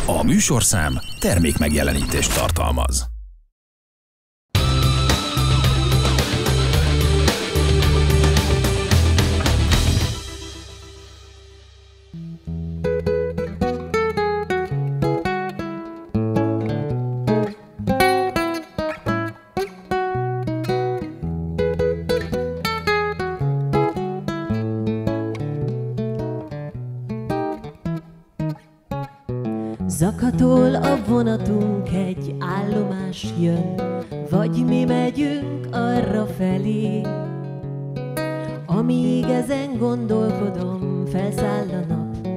A műsorszám termékmegjelenítést tartalmaz. Zakatol a vonatunk, egy állomás jön, vagy mi megyünk arra felé. Amíg ezen gondolkodom, felszáll a nap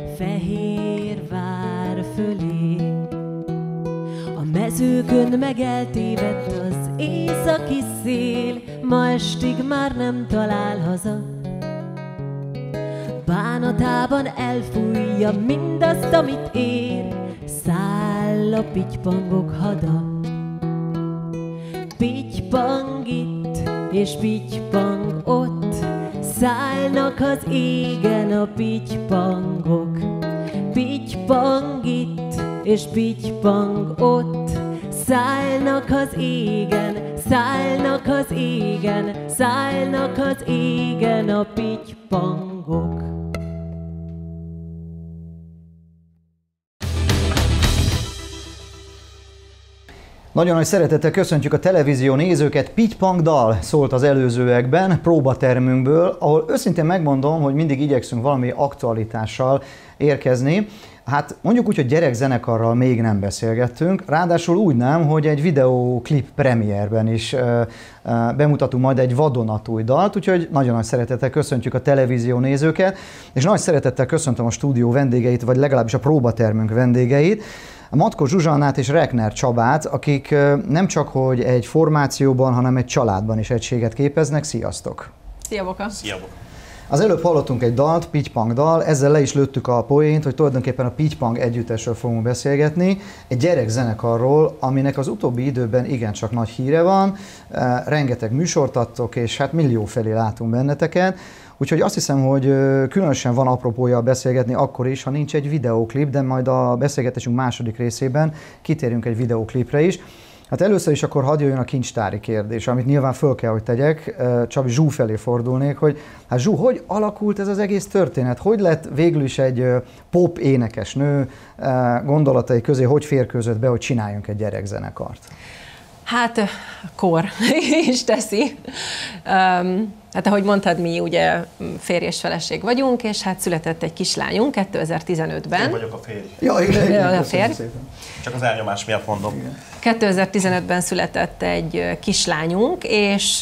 Fehérvár fölé. A mezőkön meg eltévedt az északi szél, ma estig már nem talál haza. Bánatában elfújja mindazt, amit ér, száll a pittypangok hada. Pittypang itt és pittypang ott, szállnak az égen a pittypangok. Pittypang itt és pittypang ott, szállnak az égen, szállnak az égen, szállnak az égen a pittypangok. Nagyon nagy szeretettel köszöntjük a televízió nézőket. Pittypang dal szólt az előzőekben, próbatermünkből, ahol őszintén megmondom, hogy mindig igyekszünk valami aktualitással érkezni. Hát mondjuk úgy, hogy gyerekzenekarral még nem beszélgettünk, ráadásul úgy nem, hogy egy videóklip premierben is bemutatunk majd egy vadonatúj dalt, úgyhogy nagyon nagy szeretettel köszöntjük a televízió nézőket, és nagy szeretettel köszöntöm a stúdió vendégeit, vagy legalábbis a próbatermünk vendégeit, Matko Zsuzsannát és Rekner Csabát, akik nem csak hogy egy formációban, hanem egy családban is egységet képeznek. Sziasztok! Szia, Boka! Szia, Boka! Az előbb hallottunk egy dalt, Pittypang dal, ezzel le is lőttük a poént, hogy tulajdonképpen a Pittypang együttesről fogunk beszélgetni, egy gyerekzenekarról, aminek az utóbbi időben igencsak nagy híre van, rengeteg műsort adtok, és hát millió felé látunk benneteket. Úgyhogy azt hiszem, hogy különösen van apropója beszélgetni akkor is, ha nincs egy videóklip, de majd a beszélgetésünk második részében kitérünk egy videóklipre is. Hát először is akkor hadd jöjjön a kincstári kérdés, amit nyilván föl kell, hogy tegyek. Csabi, Zsú felé fordulnék, hogy hát Zsú, hogy alakult ez az egész történet? Hogy lett végül is egy pop énekesnő gondolatai közé, hogy férkőzött be, hogy csináljunk egy gyerekzenekart? Hát kor is teszi. Hát ahogy mondtad, mi ugye férj és feleség vagyunk, és hát született egy kislányunk 2015-ben. Én vagyok a férj. Ja, igen, a férj. Csak az elnyomás miatt mondom. Igen. 2015-ben született egy kislányunk, és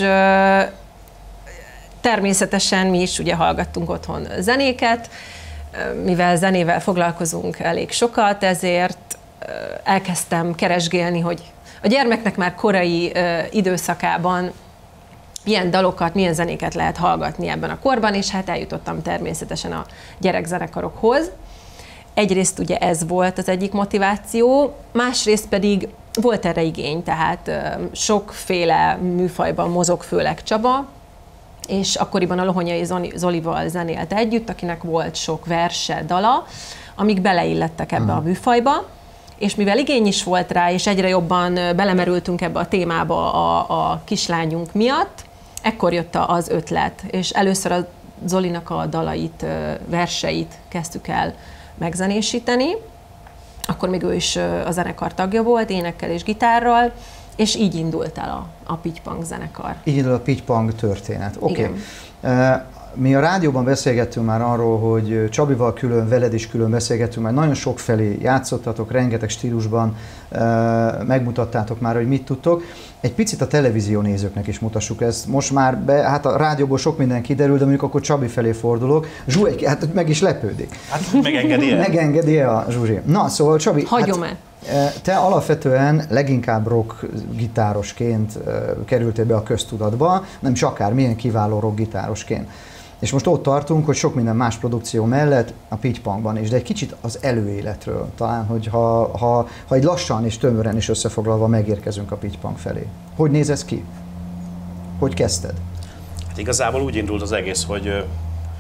természetesen mi is ugye hallgattunk otthon zenéket, mivel zenével foglalkozunk elég sokat, ezért elkezdtem keresgélni, hogy a gyermeknek már korai időszakában milyen dalokat, milyen zenéket lehet hallgatni ebben a korban, és hát eljutottam természetesen a gyerekzenekarokhoz. Egyrészt ugye ez volt az egyik motiváció, másrészt pedig volt erre igény, tehát sokféle műfajban mozog főleg Csaba, és akkoriban a Lohonyai Zolival zenélt együtt, akinek volt sok verse, dala, amik beleillettek ebbe a műfajba. És mivel igény is volt rá, és egyre jobban belemerültünk ebbe a témába a kislányunk miatt, ekkor jött az ötlet, és először a Zolinak a dalait, verseit kezdtük el megzenésíteni, akkor még ő is a zenekar tagja volt, énekkel és gitárral, és így indult el a Pittypang zenekar. Így indul a Pittypang történet. Oké. Mi a rádióban beszélgettünk már arról, hogy Csabival külön, veled is külön beszélgettünk, már nagyon sok felé játszottatok, rengeteg stílusban megmutattátok már, hogy mit tudtok. Egy picit a televízió nézőknek is mutassuk ezt. Most már hát a rádióból sok minden kiderül, de mondjuk akkor Csabi felé fordulok. Zsú, hát meg is lepődik. Hát megengedi-e? Megengedi-e a Zsuzsi? Na, szóval Csabi, hagyom-e? Hát, te alapvetően leginkább rock gitárosként kerültél be a köztudatba, nem is akármilyen kiváló rock gitárosként. És most ott tartunk, hogy sok minden más produkció mellett a Pittypangban is, de egy kicsit az előéletről talán, hogy ha egy lassan és tömören is összefoglalva megérkezünk a Pittypang felé. Hogy néz ez ki? Hogy kezdted? Hát igazából úgy indult az egész, hogy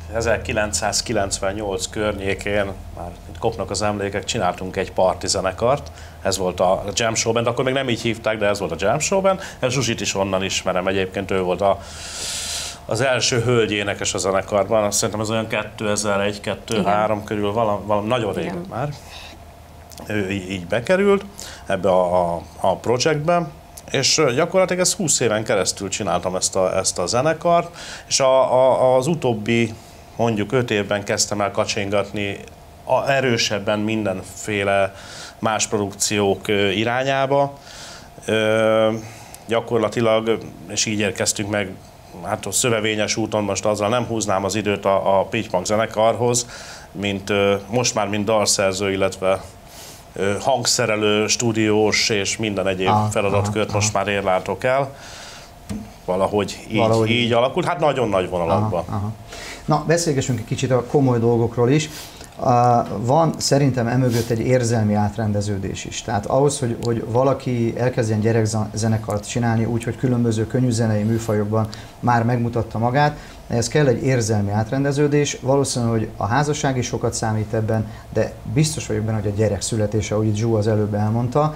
1998 környékén, már itt kopnak az emlékek, csináltunk egy parti zenekart, ez volt a Jam Show Band, akkor még nem így hívták, de ez volt a Jam Show Band. Zsuzsit is onnan ismerem egyébként, ő volt az első hölgyénekes a zenekarban, azt szerintem ez olyan 2001-2003 körül, valami nagyon régen már. Ő így bekerült ebbe a projektbe, és gyakorlatilag ezt 20 éven keresztül csináltam ezt a zenekart, és az utóbbi mondjuk 5 évben kezdtem el kacsingatni erősebben mindenféle más produkciók irányába. Gyakorlatilag, és így érkeztünk meg hát a szövevényes úton, most azzal nem húznám az időt a Pitty Punk zenekarhoz, most már mint dalszerző, illetve hangszerelő, stúdiós és minden egyéb feladatkört most már érlátok el. Valahogy így alakult, hát nagyon nagy vonalakban. Na, beszélgessünk egy kicsit a komoly dolgokról is. Van szerintem emögött egy érzelmi átrendeződés is. Tehát ahhoz, hogy valaki elkezdjen gyerekzenekart csinálni úgy, hogy különböző könnyűzenei műfajokban már megmutatta magát, ehhez kell egy érzelmi átrendeződés. Valószínű, hogy a házasság is sokat számít ebben, de biztos vagyok benne, hogy a gyerek születése, ahogy itt Zsú az előbb elmondta.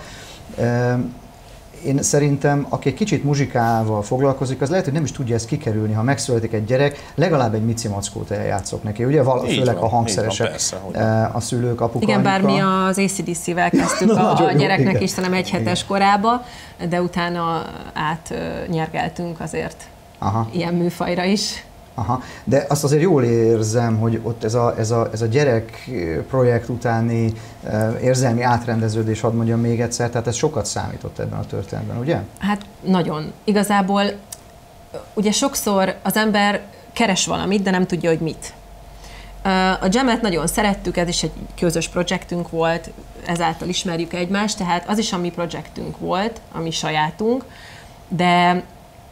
Én szerintem, aki egy kicsit muzsikával foglalkozik, az lehet, hogy nem is tudja ezt kikerülni. Ha megszületik egy gyerek, legalább egy Mici Mackót eljátszok neki. Ugye főleg a hangszeresek, persze, a szülők, apuk, igen, bár mi az AC/DC-vel kezdtük a gyereknek is, szerintem 1 hetes korába, de utána átnyergeltünk azért ilyen műfajra is. De azt azért jól érzem, hogy ott ez a gyerek projekt utáni érzelmi átrendeződés, hadd mondjam még egyszer, tehát ez sokat számított ebben a történetben, ugye? Hát nagyon. Igazából ugye sokszor az ember keres valamit, de nem tudja, hogy mit. A Jam-et nagyon szerettük, ez is egy közös projektünk volt, ezáltal ismerjük egymást, tehát az is a mi projektünk volt, a mi sajátunk, de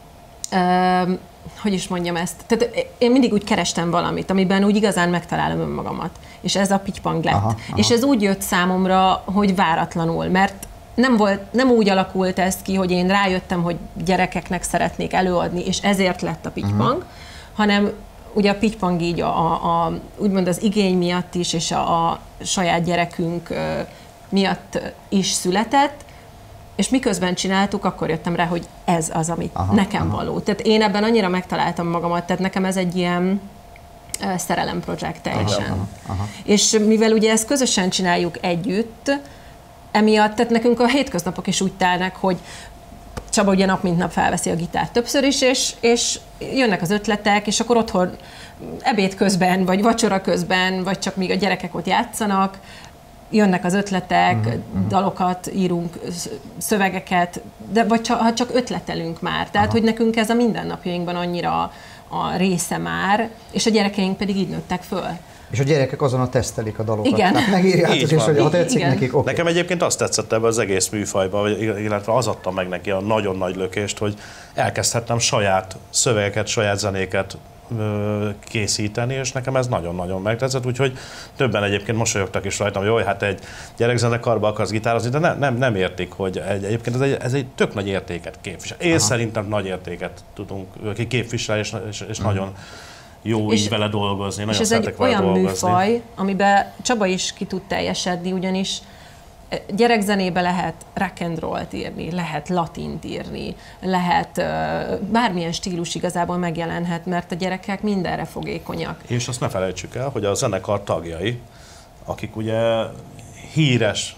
hogy is mondjam ezt? Tehát én mindig úgy kerestem valamit, amiben úgy igazán megtalálom önmagamat. És ez a Pitty Punk lett. És ez úgy jött számomra, hogy váratlanul, mert nem úgy alakult ez ki, hogy én rájöttem, hogy gyerekeknek szeretnék előadni, és ezért lett a Pitty Punk, hanem ugye a Pitty Punk így úgymond az igény miatt is, és a saját gyerekünk miatt is született, és miközben csináltuk, akkor jöttem rá, hogy ez az, amit nekem való. Tehát én ebben annyira megtaláltam magamat, tehát nekem ez egy ilyen szerelemprojekt teljesen. És mivel ugye ezt közösen csináljuk együtt, emiatt, tehát nekünk a hétköznapok is úgy telnek, hogy Csaba ugye nap mint nap felveszi a gitárt többször is, és jönnek az ötletek, és akkor otthon ebéd közben, vagy vacsora közben, vagy csak míg a gyerekek ott játszanak, jönnek az ötletek, dalokat írunk, szövegeket, de vagy ha csak ötletelünk már. Tehát, hogy nekünk ez a mindennapjainkban annyira a része már, és a gyerekeink pedig így nőttek föl. És a gyerekek azonnal tesztelik a dalokat. Igen. Tehát megírjátok, és hogy ha tetszik nekik, oké. Nekem egyébként azt tetszett ebben az egész műfajban, illetve az adta meg neki a nagyon nagy lökést, hogy elkezdhettem saját szövegeket, saját zenéket készíteni, és nekem ez nagyon-nagyon megtetszett, úgyhogy többen egyébként mosolyogtak is rajtam, hogy jó, hát egy gyerekzenekarba akarsz gitározni, de nem értik, hogy egyébként ez egy tök nagy értéket képvisel. Én szerintem nagy értéket tudunk képviselni, és nagyon jó így vele dolgozni, nagyon szeretek vele dolgozni. És ez egy olyan műfaj, amiben Csaba is ki tud teljesedni, ugyanis gyerekzenébe lehet rock and roll-t írni, lehet latint írni, lehet bármilyen stílus igazából megjelenhet, mert a gyerekek mindenre fogékonyak. És azt ne felejtsük el, hogy a zenekar tagjai, akik ugye híres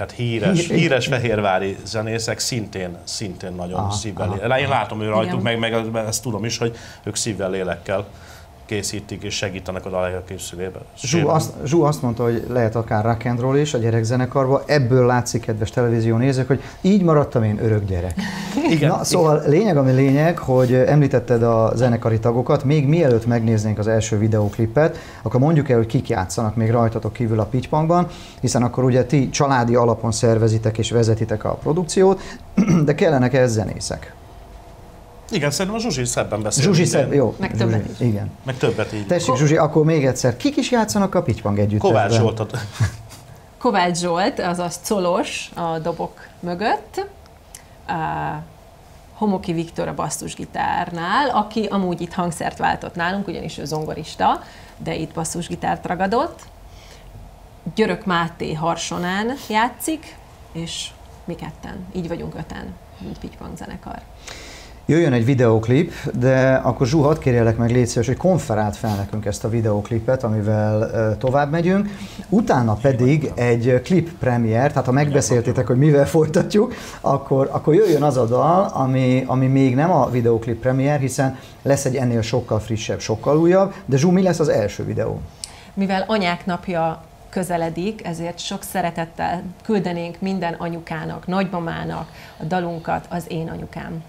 fehérvári zenészek szintén nagyon szívvel. Én látom ő rajtuk, meg ezt tudom is, hogy ők szívvel, lélekkel készítik és segítenek a dalok készülében. Zsú azt mondta, hogy lehet akár rock and roll is a gyerekzenekarban, ebből látszik, kedves televízió nézők, hogy így maradtam én örök gyerek. Igen. Na, szóval lényeg, ami lényeg, hogy említetted a zenekari tagokat, még mielőtt megnéznénk az első videóklipet, akkor mondjuk el, hogy kik játszanak még rajtatok kívül a Pitty Punkban, hiszen akkor ugye ti családi alapon szervezitek és vezetitek a produkciót, de kellenek ehhez zenészek. Igen, szerintem a Zsuzsi szebben beszél. Zsuzsi szebb, jó. Meg többet is. Igen. Meg többet így. Tessék, Zsuzsi, akkor még egyszer, kik is játszanak a Pitty Punk együttesben? Kovács Zsoltot. Kovács Zsolt, azaz Colos a dobok mögött. Homoki Viktor a basszusgitárnál, aki amúgy itt hangszert váltott nálunk, ugyanis ő zongorista, de itt basszusgitárt ragadott. Györök Máté harsonán játszik, és mi ketten, így vagyunk 5-en, mint Pittypang zenekar. Jöjjön egy videóklip, de akkor Zsú, hadd kérjelek meg, légy szíves, hogy konferáld fel nekünk ezt a videóklipet, amivel tovább megyünk. Utána pedig egy klip premier, tehát ha megbeszéltétek, hogy mivel folytatjuk, akkor jöjjön az a dal, ami még nem a videóklip premier, hiszen lesz egy ennél sokkal frissebb, sokkal újabb, de Zsú, mi lesz az első videó? Mivel anyák napja közeledik, ezért sok szeretettel küldenénk minden anyukának, nagymamának a dalunkat, Az én anyukám.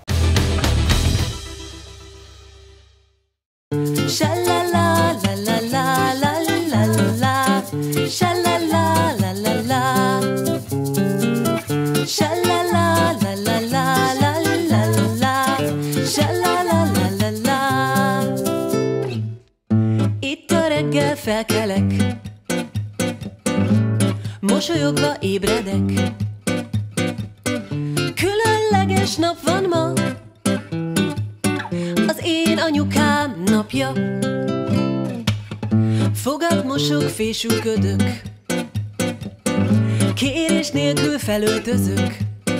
Sha-la-la, la-la-la, la-la-la, sha-la-la, la-la-la, sha-la-la, la-la-la, la-la-la, sha-la-la, la-la-la. Itt a reggel felkelek, mosolyogva ébredek, különleges nap van ma, az én anyukám napja. Fogad, mosog, fésülködök, kérés nélkül felöltözök.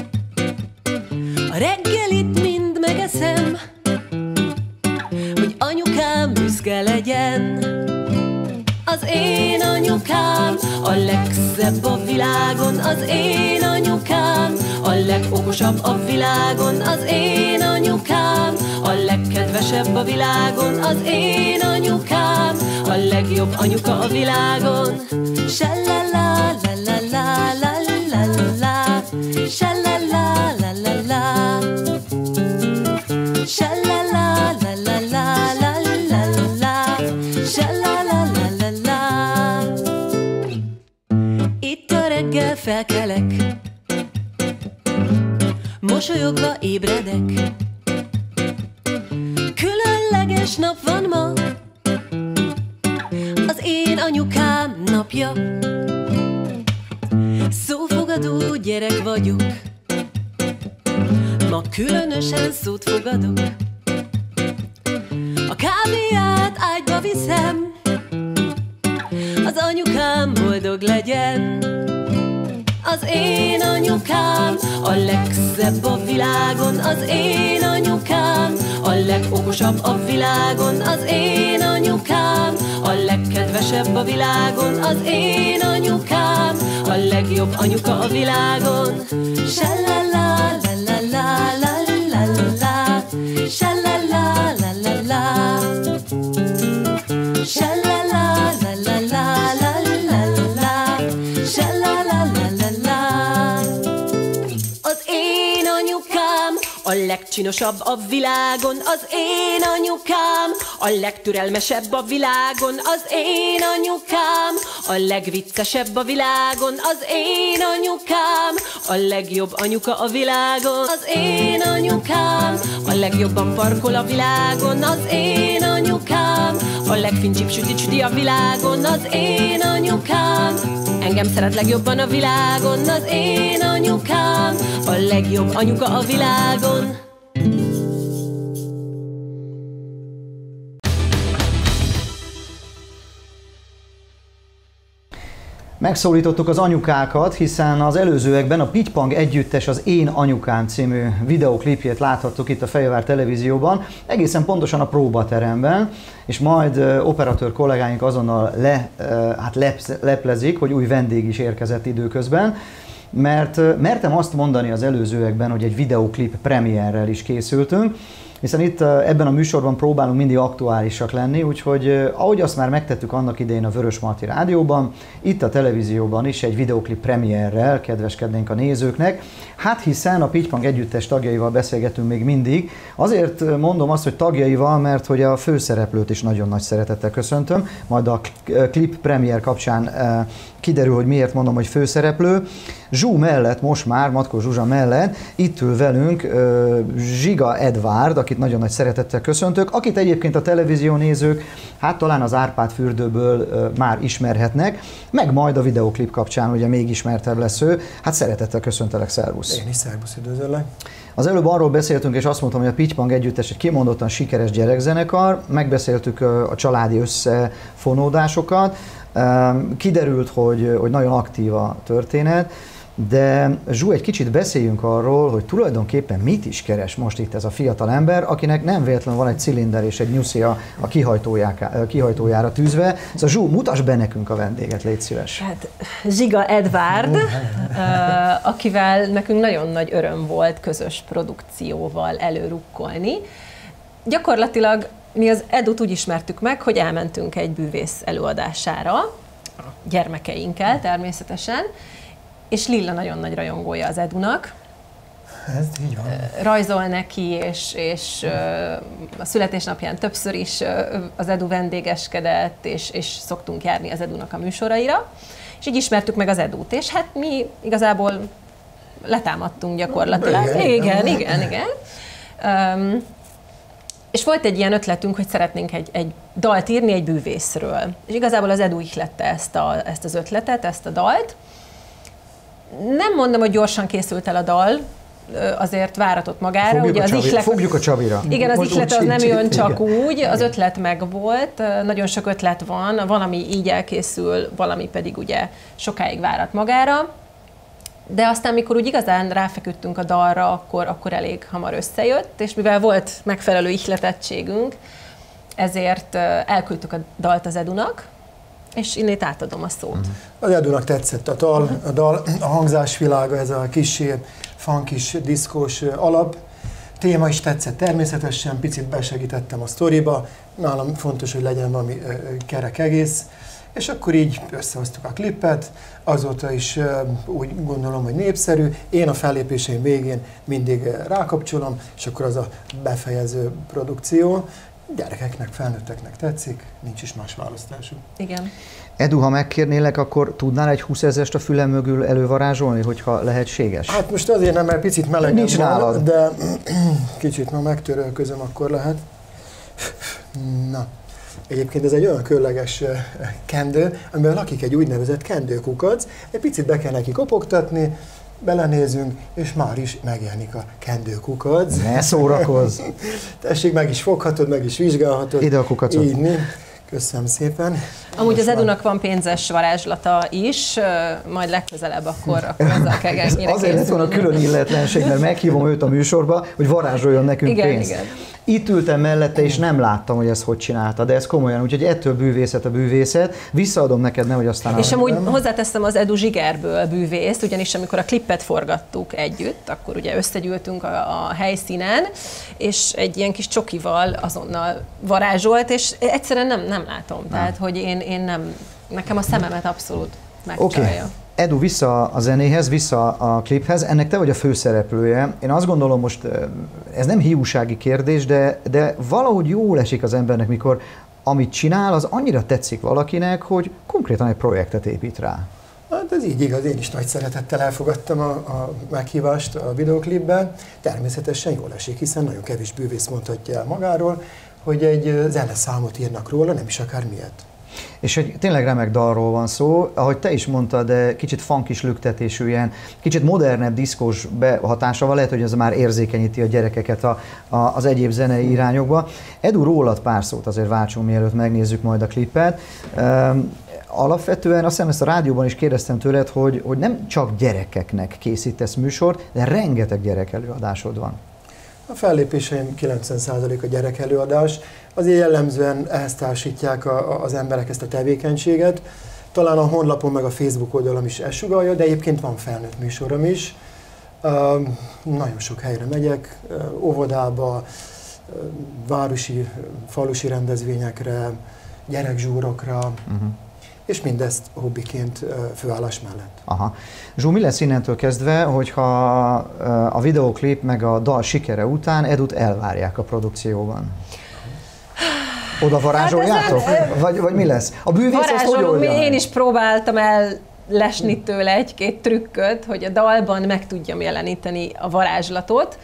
A reggelit mind megeszem, hogy anyukám büszke legyen. Az én anyukám a legszebb a világon, az én anyukám a legokosabb a világon, az én anyukám a legkedvesebb a világon, az én anyukám a legjobb anyuka a világon. Sha-la-la, la-la-la, la-la-la, sha-la-la, la-la-la, sha-la-la, la-la-la, la-la-la, sha-la-la, la-la-la. Itt a reggel felkelek, mosolyogva ébredek, különleges nap van ma, az én anyukám napja. Szófogadó gyerek vagyok, ma különösen szót fogadok. A kávéját ágyba viszem, az anyukám boldog legyen. Az én anyukám a legszebb a világon, az én anyukám a legokosabb a világon, az én anyukám a legkedvesebb a világon, az én anyukám a legjobb anyuka a világon. Sha-la-la, la-la-la, la-la-la, sha-la-la, la-la-la, sha-la-la, la-la-la, la-la-la, sha-la-la, la-la-la. Az én anyukám a legcsinosabb a világon, az én anyukám a legtürelmesebb a világon, az én anyukám a legviccesebb a világon, az én anyukám a legjobb anyuka a világon, az én anyukám a legjobban parkol a világon, az én anyukám a legfincsibb süti a világon, az én anyukám engem szeret legjobban a világon, az én anyukám a legjobb anyuka a világon. Megszólítottuk az anyukákat, hiszen az előzőekben a Pittypang együttes Az én anyukám című videóklipjét láthattuk itt a Fehérvár Televízióban, egészen pontosan a próbateremben, és majd operatőr kollégáink azonnal leplezik, hogy új vendég is érkezett időközben, mert mertem azt mondani az előzőekben, hogy egy videóklip premierrel is készültünk, hiszen itt ebben a műsorban próbálunk mindig aktuálisak lenni, úgyhogy ahogy azt már megtettük annak idején a Vörösmarty Rádióban, itt a televízióban is egy videóklip premierrel kedveskednénk a nézőknek. Hát hiszen a Pittypang együttes tagjaival beszélgetünk még mindig. Azért mondom azt, hogy tagjaival, mert hogy a főszereplőt is nagyon nagy szeretettel köszöntöm, majd a klip premier kapcsán kiderül, hogy miért mondom, hogy főszereplő. Zsú mellett, most már Matkó Zsuzsa mellett itt ül velünk Zsiga Edvárd, aki akit nagyon nagy szeretettel köszöntök, akit egyébként a televízió nézők, hát talán az Árpád fürdőből már ismerhetnek, meg majd a videóklip kapcsán ugye még ismertebb lesz ő. Hát szeretettel köszöntelek, szervusz! Én is szervusz, üdvözöllek! Az előbb arról beszéltünk, és azt mondtam, hogy a Pitty Pang együttes egy kimondottan sikeres gyerekzenekar, megbeszéltük a családi összefonódásokat, kiderült, hogy nagyon aktív a történet, de Zsú, egy kicsit beszéljünk arról, hogy tulajdonképpen mit is keres most itt ez a fiatal ember, akinek nem véletlenül van egy cilinder és egy nyuszi a kihajtójára tűzve. Szóval Zsú, mutasd be nekünk a vendéget, légy szíves. Hát Zsiga Edvárd, akivel nekünk nagyon nagy öröm volt közös produkcióval előrukkolni. Gyakorlatilag mi az Edut úgy ismertük meg, hogy elmentünk egy bűvész előadására, gyermekeinkkel természetesen, és Lilla nagyon nagy rajongója az Edunak. Ez így van. Rajzol neki, és a születésnapján többször is az Edu vendégeskedett, és szoktunk járni az Edunak a műsoraira. És így ismertük meg az Edut, és hát mi igazából letámadtunk gyakorlatilag. Igen. És volt egy ilyen ötletünk, hogy szeretnénk egy dalt írni egy bűvészről. És igazából az Edu ihlette ezt az ötletet, ezt a dalt. Nem mondom, hogy gyorsan készült el a dal, azért váratott magára. Fogjuk a Csabira. Igen, az ihlet az nem jön csak úgy, az ötlet megvolt, nagyon sok ötlet van, ami így elkészül, valami pedig ugye sokáig várat magára. De aztán, mikor úgy igazán ráfeküdtünk a dalra, akkor elég hamar összejött, és mivel volt megfelelő ihletettségünk, ezért elküldtük a dalt az Edunak, és innét átadom a szót. Az Edunak tetszett a dal, a hangzásvilága, ez a kis funkis, diszkós alap. Téma is tetszett természetesen, picit besegítettem a sztoriba, nálam fontos, hogy legyen valami kerek egész, és akkor így összehoztuk a klippet, azóta is úgy gondolom, hogy népszerű. Én a fellépéseim végén mindig rákapcsolom, és akkor az a befejező produkció. Gyerekeknek, felnőtteknek tetszik, nincs is más választásuk. Igen. Edu, ha megkérnélek, akkor tudnál egy 20 000-est a fülem mögül elővarázsolni, hogyha lehetséges? Hát most azért nem, mert picit melegen nincs van, nálad. De kicsit ma megtörölközöm, akkor lehet. Na, egyébként ez egy olyan különleges kendő, amiben lakik egy úgynevezett kendőkukac, egy picit be kell neki kopogtatni, belenézünk, és már is megjelenik a kendőkukac. Ne szórakozz! Tessék, meg is foghatod, meg is vizsgálhatod. Ide a kukacot. Így, köszönöm szépen. Amúgy az Edunak van pénzes varázslata is, majd legközelebb akkor azzal kell ennyire azért lett volna külön illetlenség, mert meghívom őt a műsorba, hogy varázsoljon nekünk pénzt. Igen. Itt ültem mellette, és nem láttam, hogy ezt hogy csinálta, de ez komolyan, úgyhogy ettől bűvészet a bűvészet. Visszaadom neked, nehogy aztán... És amúgy hozzáteszem az Edu zsigerből bűvészt, ugyanis amikor a klippet forgattuk együtt, akkor ugye összegyűltünk a helyszínen, és egy ilyen kis csokival azonnal varázsolt, és egyszerűen nem látom. Tehát, hogy én nem, nekem a szememet abszolút megcsalja. Okay. Edu, vissza a zenéhez, vissza a kliphez, ennek te vagy a főszereplője. Én azt gondolom most, ez nem hiúsági kérdés, de valahogy jól esik az embernek, mikor amit csinál, az annyira tetszik valakinek, hogy konkrétan egy projektet épít rá. Hát ez így igaz, én is nagy szeretettel elfogadtam a meghívást a videoklipben. Természetesen jól esik, hiszen nagyon kevés bűvész mondhatja el magáról, hogy egy zeneszámot írnak róla, nem is akár miért. És egy tényleg remek dalról van szó, ahogy te is mondtad, de kicsit funkis lüktetésű, ilyen kicsit modernebb, diszkós behatásával, lehet, hogy ez már érzékenyíti a gyerekeket az egyéb zenei irányokba. Edu, rólad pár szót azért váltsunk, mielőtt megnézzük majd a klippet. Alapvetően azt hiszem, ezt a rádióban is kérdeztem tőled, hogy nem csak gyerekeknek készítesz műsort, de rengeteg gyerekelőadásod van. A fellépéseim 90% a gyerekelőadás. Azért jellemzően ehhez társítják az emberek ezt a tevékenységet. Talán a honlapon meg a Facebook oldalam is ezt sugallja, de egyébként van felnőtt műsorom is. Nagyon sok helyre megyek, óvodába, városi, falusi rendezvényekre, gyerekzsúrokra, és mindezt hobbiként főállás mellett. Aha. Zsú, mi lesz innentől kezdve, hogyha a videóklip meg a dal sikere után Edut elvárják a produkcióban? Oda varázsoljátok? Hát vagy mi lesz? A bűvész ezt hogy oldja? Én is próbáltam lesni tőle egy-két trükköt, hogy a dalban meg tudjam jeleníteni a varázslatot.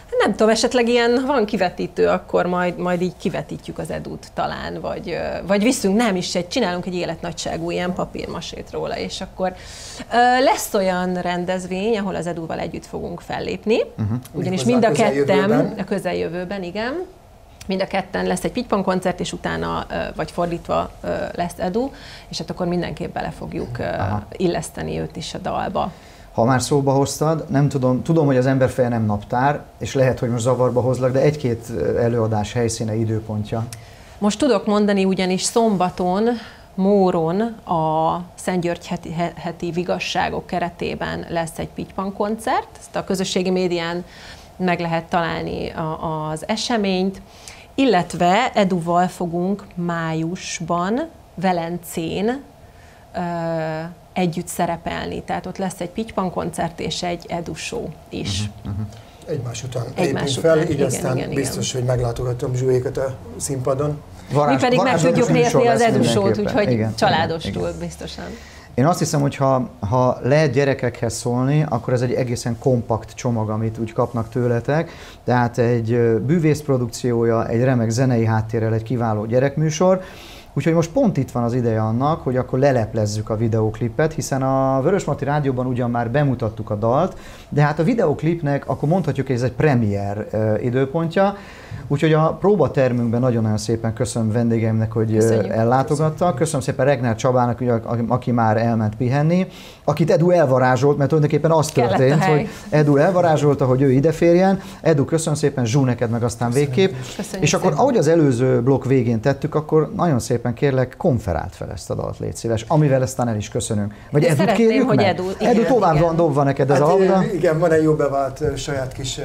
Nem tudom, esetleg ilyen van kivetítő, akkor majd így kivetítjük az Edut talán, vagy viszünk, nem is, csinálunk egy életnagyságú ilyen papírmasét róla, és akkor lesz olyan rendezvény, ahol az Eduval együtt fogunk fellépni, ugyanis mind a ketten, a közeljövőben, igen, mind a ketten lesz egy Pitypang koncert, és utána, vagy fordítva lesz Edu, és hát akkor mindenképp bele fogjuk illeszteni őt is a dalba. Ha már szóba hoztad, nem tudom, hogy az ember feje nem naptár, és lehet, hogy most zavarba hozlak, de egy-két előadás helyszíne, időpontja. Most tudok mondani, ugyanis szombaton, Móron a Szentgyörgy heti Vigasságok keretében lesz egy Pitypang koncert. Ezt a közösségi médián meg lehet találni az eseményt, illetve Eduval fogunk májusban Velencén együtt szerepelni. Tehát ott lesz egy Pitypang koncert és egy Edu show is. Egymás után lépünk fel, így aztán biztos, hogy meglátogatom Zsúékat a színpadon. Mi pedig meg tudjuk nézni az Edu show-t, úgyhogy családostul biztosan. Én azt hiszem, hogy ha lehet gyerekekhez szólni, akkor ez egy egészen kompakt csomag, amit úgy kapnak tőletek. Tehát egy bűvész produkciója, egy remek zenei háttérrel, egy kiváló gyerekműsor. Úgyhogy most pont itt van az ideje annak, hogy akkor leleplezzük a videóklipet, hiszen a Vörösmarty Rádióban ugyan már bemutattuk a dalt, de hát a videóklipnek akkor mondhatjuk, hogy ez egy premier időpontja. Úgyhogy a próbatermünkben nagyon-nagyon szépen köszönöm vendégeimnek, hogy ellátogattak. Köszönöm szépen Regner Csabának, aki már elment pihenni, akit Edu elvarázsolt, mert tulajdonképpen az történt, hogy Edu elvarázsolta, hogy ő ideférjen. Edu, köszönöm szépen, Zsú, neked meg aztán végképp. És akkor, ahogy az előző blokk végén tettük, akkor nagyon szépen kérlek, konferált fel ezt a dalt, légy szíves, amivel aztán el is köszönünk. Vagy Edut kérjük hogy meg? Edu, tovább van dobva neked ez a labda. Igen, van egy jó bevált saját kis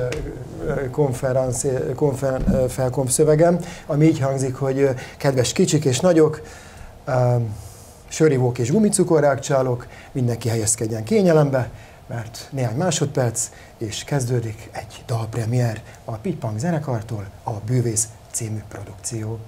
felkonf szövegem, ami így hangzik, hogy kedves kicsik és nagyok, sörivók és gumicukorrákcsálok, mindenki helyezkedjen kényelembe, mert néhány másodperc, és kezdődik egy dalpremier a Pitypang zenekartól, a Bűvész című produkció.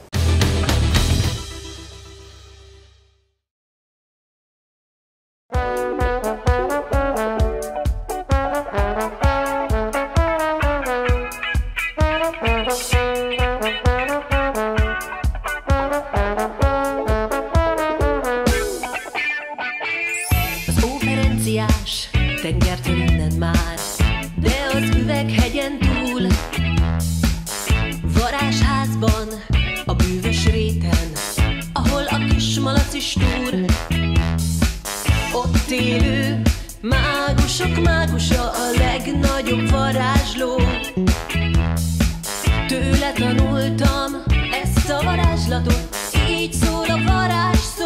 Tengertől innen már, de az üveghegyen túl, varázsházban, a bűvös réten, ahol a kismalac is túr. Ott élő mágusok mágusa, a legnagyobb varázsló. Tőle tanultam ezt a varázslatot, így szól a varázsszó.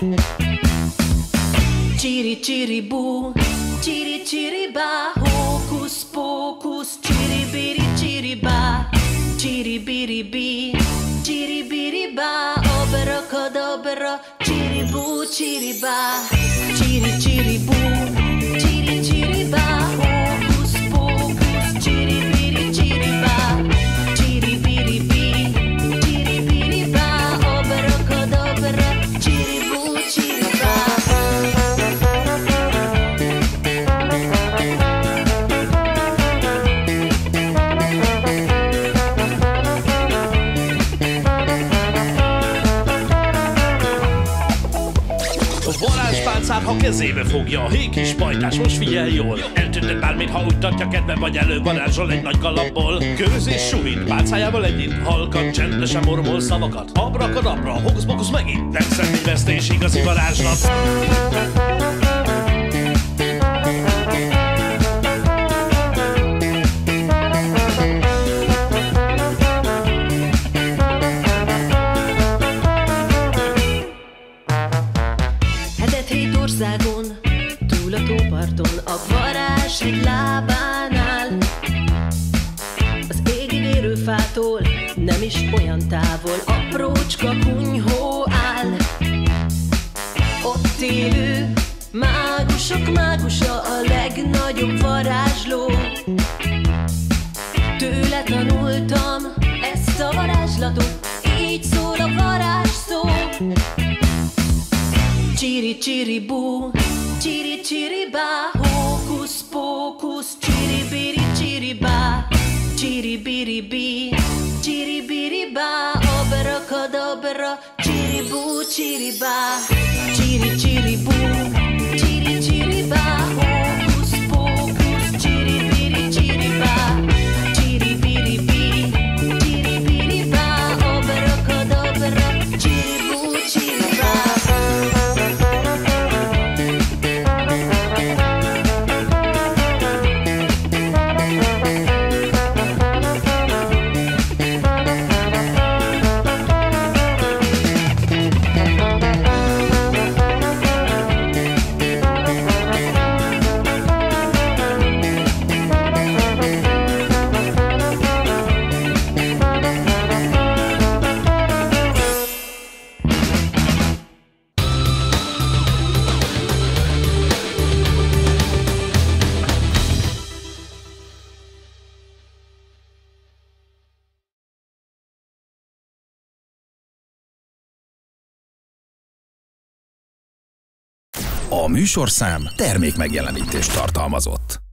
Csiri csiri bú, csiri csiri bá, hókusz pókusz, csiri biri csiri bá, csiri biri bí, csiri biri bá, abracadabra, csiri bú csiri bá, csiri csiri bú, csiri csiri bá, hókusz pókusz, csiri biri csiri bá, csiri biri bí, csiri biri bá, abracadabra, csiri bú csiri bá. Ha kezébe fogja a hék kis pajtás, most figyelj jól. Eltűntet bármit, ha úgy tartja kedve, vagy elővarázsol egy nagy kalapból. Kőz és suvit, pálcájával együtt, halkan, csendesen mormol szavakat. Abrakadabra, hokusz-pokusz megint, nem személyvesztés, igazi varázslat. Túl a tóparton, a varázs egy lábán áll. Az égig érő fától nem is olyan távol, aprócska kunyhó áll. Ott élő mágusok mágusa, a legnagyobb varázsló. Tőle tanultam ezt a varázslatot, így szól a varázsszó. Csiri csiri bú, csiri csiri bá, hókusz pókusz, csiri biri csiri bá, Abracadabra, csiribú, csiribá, csiri, csiribú, csiri, csiribá, hókusz, pókusz, csiribiri, csiribá, csiribiribi, csiribiribá, abracadabra, csiribú, csiribá. A műsorszám termék megjelenítést tartalmazott.